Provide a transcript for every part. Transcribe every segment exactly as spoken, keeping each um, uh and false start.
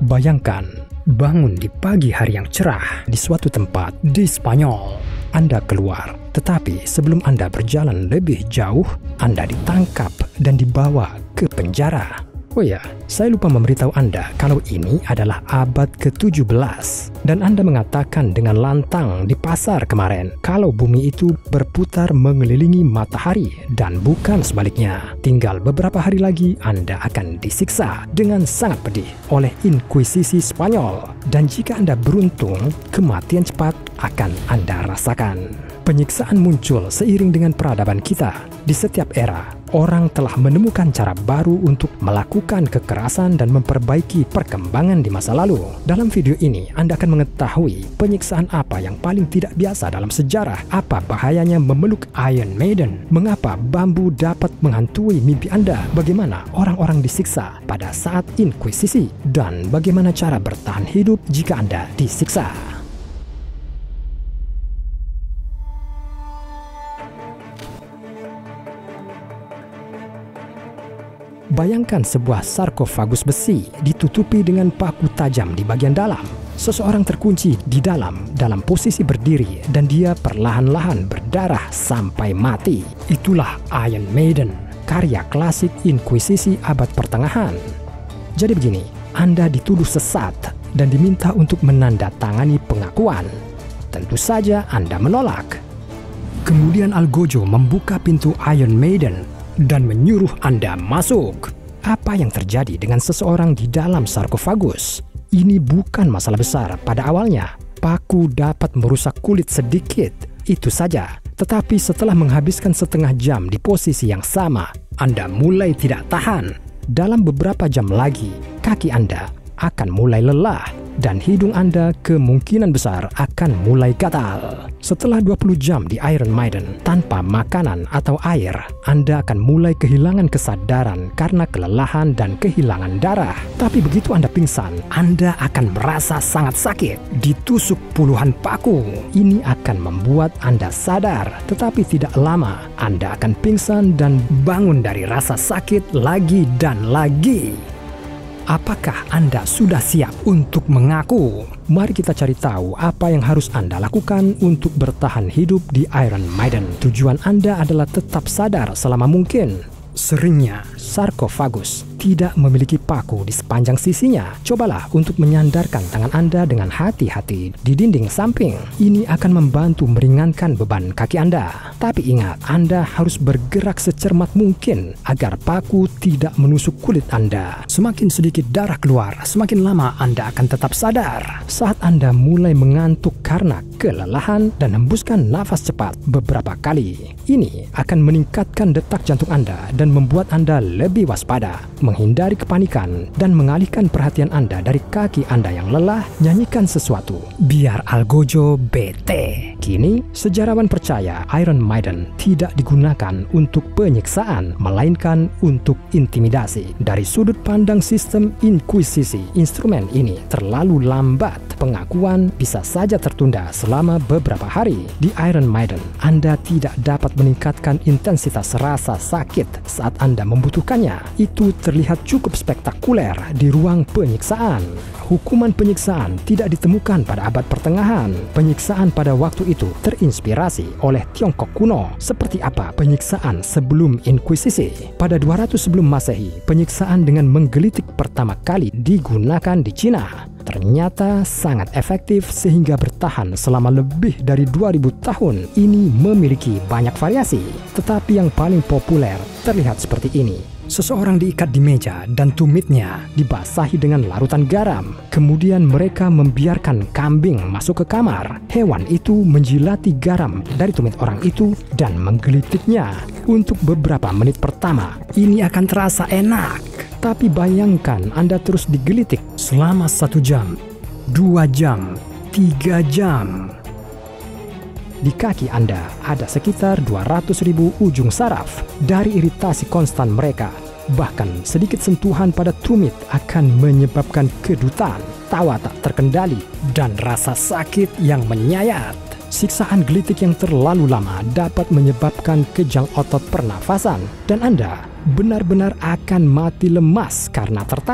Bayangkan, bangun di pagi hari yang cerah di suatu tempat di Spanyol. Anda keluar, tetapi sebelum Anda berjalan lebih jauh, Anda ditangkap dan dibawa ke penjara. Oh ya, saya lupa memberitahu Anda kalau ini adalah abad ke tujuh belas. Dan Anda mengatakan dengan lantang di pasar kemarin kalau bumi itu berputar mengelilingi matahari dan bukan sebaliknya. Tinggal beberapa hari lagi Anda akan disiksa dengan sangat pedih oleh Inkuisisi Spanyol. Dan jika Anda beruntung, kematian cepat akan Anda rasakan. Penyiksaan muncul seiring dengan peradaban kita. Di setiap era, orang telah menemukan cara baru untuk melakukan kekerasan dan memperbaiki perkembangan di masa lalu. Dalam video ini, Anda akan mengetahui penyiksaan apa yang paling tidak biasa dalam sejarah, apa bahayanya memeluk Iron Maiden, mengapa bambu dapat menghantui mimpi Anda, bagaimana orang-orang disiksa pada saat Inkuisisi, dan bagaimana cara bertahan hidup jika Anda disiksa. Bayangkan sebuah sarkofagus besi ditutupi dengan paku tajam di bagian dalam. Seseorang terkunci di dalam dalam posisi berdiri dan dia perlahan-lahan berdarah sampai mati. Itulah Iron Maiden, karya klasik Inkuisisi abad pertengahan. Jadi begini, Anda dituduh sesat dan diminta untuk menandatangani pengakuan. Tentu saja Anda menolak. Kemudian Algojo membuka pintu Iron Maiden dan menyuruh Anda masuk. Apa yang terjadi dengan seseorang di dalam sarkofagus? Ini bukan masalah besar pada awalnya. Paku dapat merusak kulit sedikit, itu saja. Tetapi setelah menghabiskan setengah jam di posisi yang sama, Anda mulai tidak tahan. Dalam beberapa jam lagi, kaki Anda akan mulai lelah dan hidung Anda kemungkinan besar akan mulai gatal. Setelah dua puluh jam di Iron Maiden tanpa makanan atau air, Anda akan mulai kehilangan kesadaran karena kelelahan dan kehilangan darah. Tapi begitu Anda pingsan, Anda akan merasa sangat sakit. Ditusuk puluhan paku. Ini akan membuat Anda sadar, tetapi tidak lama Anda akan pingsan dan bangun dari rasa sakit lagi dan lagi. Apakah Anda sudah siap untuk mengaku? Mari kita cari tahu apa yang harus Anda lakukan untuk bertahan hidup di Iron Maiden. Tujuan Anda adalah tetap sadar selama mungkin. Seringnya, sarkofagus tidak memiliki paku di sepanjang sisinya. Cobalah untuk menyandarkan tangan Anda dengan hati-hati di dinding samping. Ini akan membantu meringankan beban kaki Anda. Tapi ingat, Anda harus bergerak secermat mungkin agar paku tidak menusuk kulit Anda. Semakin sedikit darah keluar, semakin lama Anda akan tetap sadar. Saat Anda mulai mengantuk karena kelelahan dan hembuskan nafas cepat beberapa kali, ini akan meningkatkan detak jantung Anda dan membuat Anda lebih waspada, menghindari kepanikan, dan mengalihkan perhatian Anda dari kaki Anda yang lelah. Nyanyikan sesuatu biar Algojo bete. Kini, sejarawan percaya Iron Maiden tidak digunakan untuk penyiksaan, melainkan untuk intimidasi. Dari sudut pandang sistem Inkuisisi, instrumen ini terlalu lambat. Pengakuan bisa saja tertunda selama beberapa hari. Di Iron Maiden, Anda tidak dapat meningkatkan intensitas rasa sakit saat Anda membutuhkannya. Itu terlihat cukup spektakuler di ruang penyiksaan. Hukuman penyiksaan tidak ditemukan pada abad pertengahan. Penyiksaan pada waktu itu terinspirasi oleh Tiongkok kuno. Seperti apa penyiksaan sebelum Inkuisisi? Pada dua ratus sebelum Masehi, penyiksaan dengan menggelitik pertama kali digunakan di Cina. Ternyata sangat efektif sehingga bertahan selama lebih dari dua ribu tahun. Ini memiliki banyak variasi, tetapi yang paling populer terlihat seperti ini. Seseorang diikat di meja dan tumitnya dibasahi dengan larutan garam. Kemudian mereka membiarkan kambing masuk ke kamar. Hewan itu menjilati garam dari tumit orang itu dan menggelitiknya. Untuk beberapa menit pertama, ini akan terasa enak. Tapi bayangkan Anda terus digelitik selama satu jam, dua jam, tiga jam. Di kaki Anda ada sekitar dua ratus ribu ujung saraf. Dari iritasi konstan mereka, bahkan sedikit sentuhan pada tumit akan menyebabkan kedutan, tawa tak terkendali, dan rasa sakit yang menyayat. Siksaan gelitik yang terlalu lama dapat menyebabkan kejang otot pernafasan, dan Anda benar-benar akan mati lemas karena tertawa.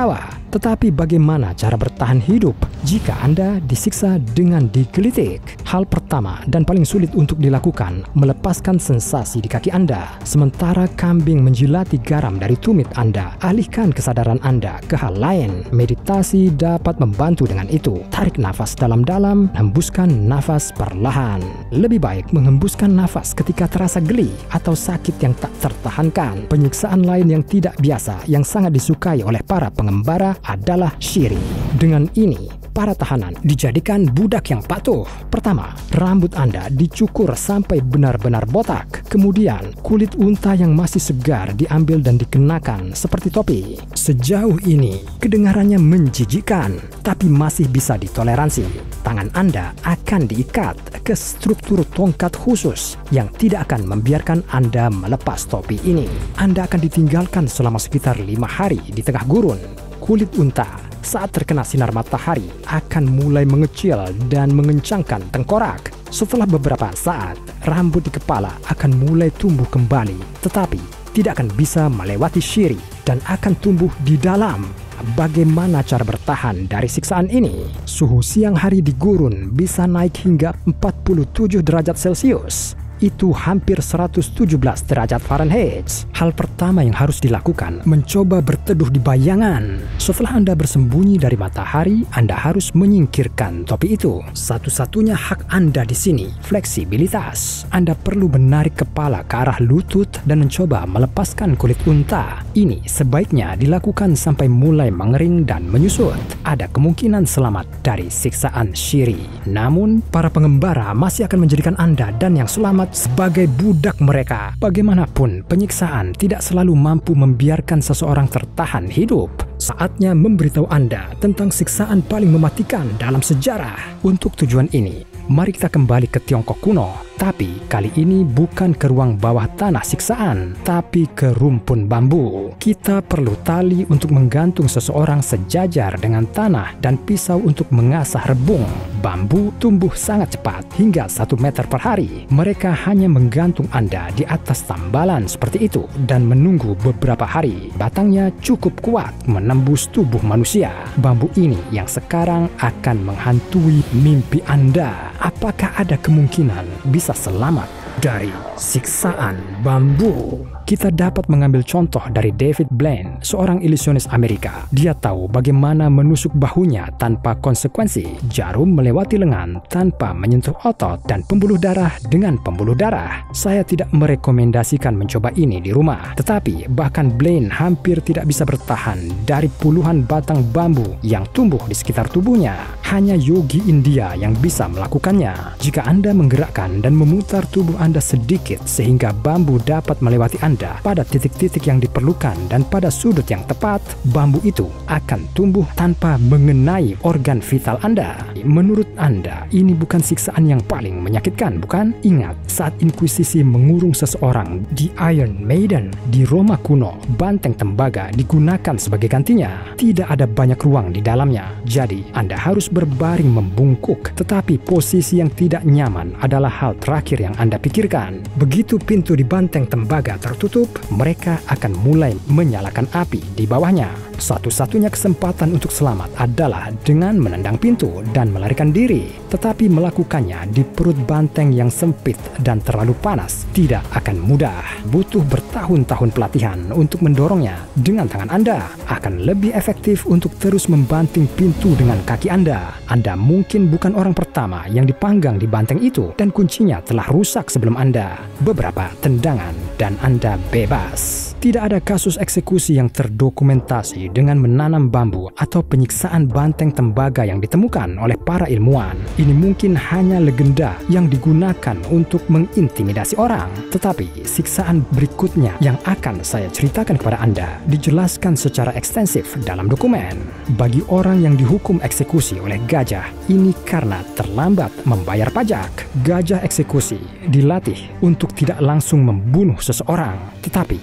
Tetapi bagaimana cara bertahan hidup jika Anda disiksa dengan digelitik? Hal pertama dan paling sulit untuk dilakukan, melepaskan sensasi di kaki Anda. Sementara kambing menjilati garam dari tumit Anda, alihkan kesadaran Anda ke hal lain. Meditasi dapat membantu dengan itu. Tarik nafas dalam-dalam, hembuskan nafas perlahan. Lebih baik menghembuskan nafas ketika terasa geli atau sakit yang tak tertahankan. Penyiksaan lain yang tidak biasa yang sangat disukai oleh para pengembara adalah syiri. Dengan ini, para tahanan dijadikan budak yang patuh. Pertama, rambut Anda dicukur sampai benar-benar botak. Kemudian, kulit unta yang masih segar diambil dan dikenakan seperti topi. Sejauh ini, kedengarannya menjijikkan, tapi masih bisa ditoleransi. Tangan Anda akan diikat ke struktur tongkat khusus yang tidak akan membiarkan Anda melepas topi ini. Anda akan ditinggalkan selama sekitar lima hari di tengah gurun. Kulit unta saat terkena sinar matahari akan mulai mengecil dan mengencangkan tengkorak. Setelah beberapa saat, rambut di kepala akan mulai tumbuh kembali, tetapi tidak akan bisa melewati syiri dan akan tumbuh di dalam. Bagaimana cara bertahan dari siksaan ini? Suhu siang hari di gurun bisa naik hingga empat puluh tujuh derajat Celcius. Itu hampir seratus tujuh belas derajat Fahrenheit. Hal pertama yang harus dilakukan, mencoba berteduh di bayangan. Setelah Anda bersembunyi dari matahari, Anda harus menyingkirkan topi itu. Satu-satunya hak Anda di sini, fleksibilitas. Anda perlu menarik kepala ke arah lutut dan mencoba melepaskan kulit unta. Ini sebaiknya dilakukan sampai mulai mengering dan menyusut. Ada kemungkinan selamat dari siksaan syiri. Namun, para pengembara masih akan menjadikan Anda dan yang selamat sebagai budak mereka. Bagaimanapun, penyiksaan tidak selalu mampu membiarkan seseorang tertahan hidup. Saatnya memberitahu Anda tentang siksaan paling mematikan dalam sejarah. Untuk tujuan ini, mari kita kembali ke Tiongkok kuno. Tapi kali ini bukan ke ruang bawah tanah siksaan, tapi ke rumpun bambu. Kita perlu tali untuk menggantung seseorang sejajar dengan tanah dan pisau untuk mengasah rebung. Bambu tumbuh sangat cepat, hingga satu meter per hari. Mereka hanya menggantung Anda di atas tambalan seperti itu dan menunggu beberapa hari. Batangnya cukup kuat menembus tubuh manusia. Bambu ini yang sekarang akan menghantui mimpi Anda. Apakah ada kemungkinan bisa selamat dari siksaan bambu? Kita dapat mengambil contoh dari David Blaine, seorang ilusionis Amerika. Dia tahu bagaimana menusuk bahunya tanpa konsekuensi, jarum melewati lengan tanpa menyentuh otot, dan pembuluh darah dengan pembuluh darah. Saya tidak merekomendasikan mencoba ini di rumah, tetapi bahkan Blaine hampir tidak bisa bertahan dari puluhan batang bambu yang tumbuh di sekitar tubuhnya. Hanya yogi India yang bisa melakukannya. Jika Anda menggerakkan dan memutar tubuh Anda sedikit sehingga bambu dapat melewati Anda pada titik-titik yang diperlukan dan pada sudut yang tepat, bambu itu akan tumbuh tanpa mengenai organ vital Anda. Menurut Anda, ini bukan siksaan yang paling menyakitkan, bukan? Ingat, saat Inkuisisi mengurung seseorang di Iron Maiden di Roma kuno, banteng tembaga digunakan sebagai gantinya. Tidak ada banyak ruang di dalamnya, jadi Anda harus berbaring membungkuk, tetapi posisi yang tidak nyaman adalah hal terakhir yang Anda pikirkan. Begitu pintu di banteng tembaga tertutup, mereka akan mulai menyalakan api di bawahnya. Satu-satunya kesempatan untuk selamat adalah dengan menendang pintu dan melarikan diri. Tetapi melakukannya di perut banteng yang sempit dan terlalu panas tidak akan mudah. Butuh bertahun-tahun pelatihan untuk mendorongnya. Dengan tangan Anda akan lebih efektif untuk terus membanting pintu dengan kaki Anda. Anda mungkin bukan orang pertama yang dipanggang di banteng itu, dan kuncinya telah rusak sebelum Anda. Beberapa tendangan dan Anda bebas. Tidak ada kasus eksekusi yang terdokumentasi dengan menanam bambu atau penyiksaan banteng tembaga yang ditemukan oleh para ilmuwan. Ini mungkin hanya legenda yang digunakan untuk mengintimidasi orang. Tetapi siksaan berikutnya yang akan saya ceritakan kepada Anda dijelaskan secara ekstensif dalam dokumen. Bagi orang yang dihukum eksekusi oleh gajah, ini karena terlambat membayar pajak. Gajah eksekusi dilatih untuk tidak langsung membunuh seseorang, tetapi pertama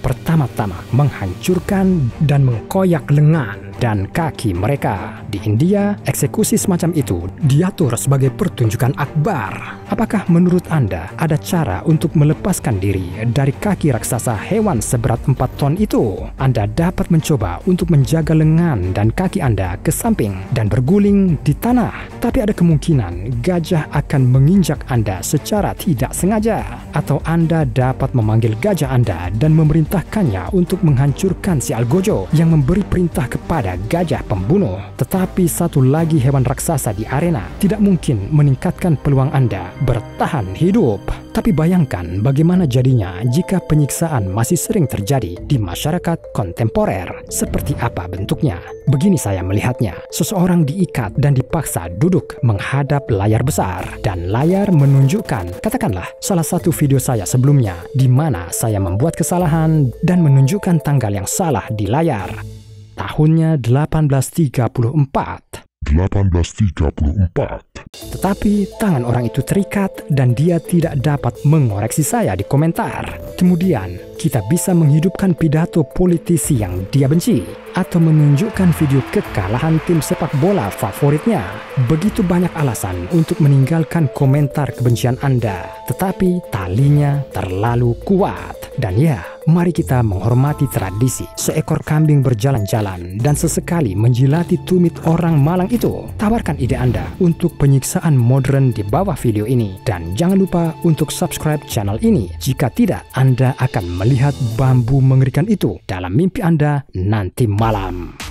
pertama-tama menghancurkan dan mengkoyak lengan dan kaki mereka. Di India, eksekusi semacam itu diatur sebagai pertunjukan akbar. Apakah menurut Anda ada cara untuk melepaskan diri dari kaki raksasa hewan seberat empat ton itu? Anda dapat mencoba untuk menjaga lengan dan kaki Anda ke samping dan berguling di tanah. Tapi ada kemungkinan gajah akan menginjak Anda secara tidak sengaja. Atau Anda dapat memanggil gajah Anda dan memerintahkannya untuk menghancurkan si Algojo yang memberi perintah kepada gajah pembunuh. Tetapi satu lagi hewan raksasa di arena tidak mungkin meningkatkan peluang Anda bertahan hidup. Tapi bayangkan bagaimana jadinya jika penyiksaan masih sering terjadi di masyarakat kontemporer. Seperti apa bentuknya? Begini saya melihatnya. Seseorang diikat dan dipaksa duduk menghadap layar besar. Dan layar menunjukkan, katakanlah, salah satu video saya sebelumnya di mana saya membuat kesalahan dan menunjukkan tanggal yang salah di layar. Tahunnya delapan belas tiga puluh empat. delapan belas tiga puluh empat. Tetapi tangan orang itu terikat dan dia tidak dapat mengoreksi saya di komentar. Kemudian kita bisa menghidupkan pidato politisi yang dia benci atau menunjukkan video kekalahan tim sepak bola favoritnya. Begitu banyak alasan untuk meninggalkan komentar kebencian Anda, tetapi talinya terlalu kuat. Dan ya, mari kita menghormati tradisi. Seekor kambing berjalan-jalan dan sesekali menjilati tumit orang Malang itu. Tawarkan ide Anda untuk penyiksaan modern di bawah video ini. Dan jangan lupa untuk subscribe channel ini. Jika tidak, Anda akan melihat bambu mengerikan itu dalam mimpi Anda nanti malam.